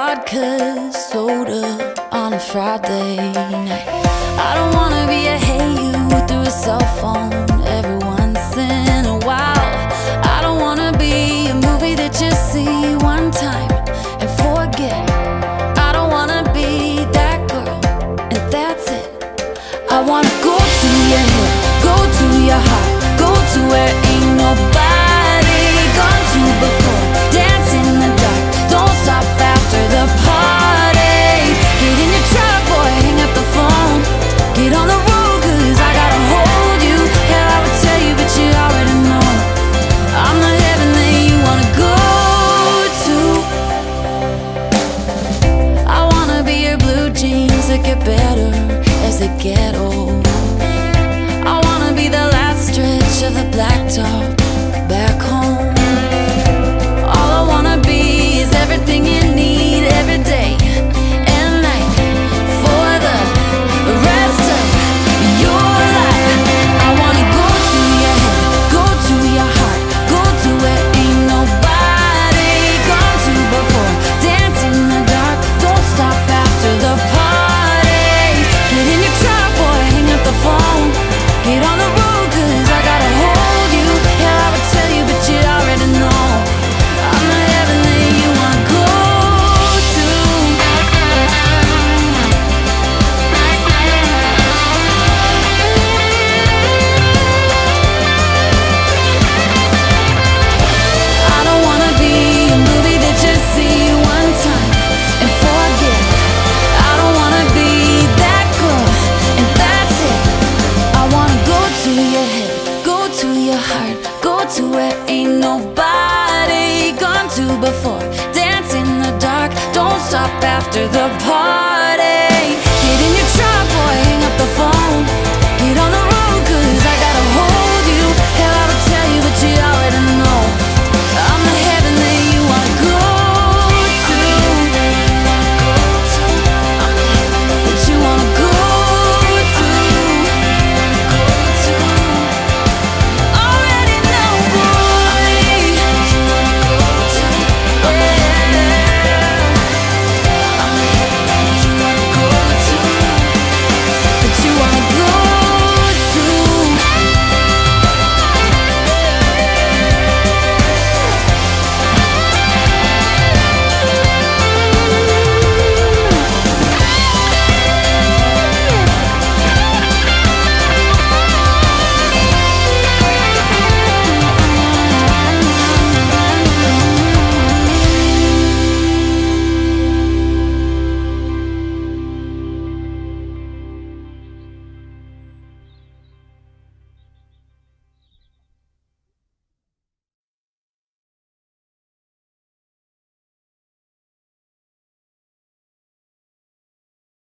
vodka, soda on a Friday night. I don't wanna be a hey you through a cell phone every once in a while. I don't wanna be a movie that you see one time and forget. I don't wanna be that girl and that's it. I wanna go to your head, go to your heart, go to where ain't nobody gone to before. Dance in the dark, don't stop after the party. Get in your truck, boy, hang up the phone. Get on the road, cause I gotta hold you. Hell, I would tell you, but you already know I'm the heaven that you wanna go to. I wanna be your blue jeans that get better as they get old. I wanna be the last stretch of the blacktop back home. All I wanna be is everything you need every day and night for the rest of your life. I wanna go to your head, go to your heart, go to where ain't nobody gone to before. Dance in the dark, don't stop after the party. Get in your truck, boy, hang up the phone. Get on the road, cause I gotta hold you. Hell, I would tell you, but you already know I'm the heaven that you wanna go to. I don't wanna be a movie that you see one time and forget. I don't wanna be that girl and that's it. I wanna go to your head, go to your heart, go to where ain't nobody gone to before. Dance in the dark, don't stop after the party.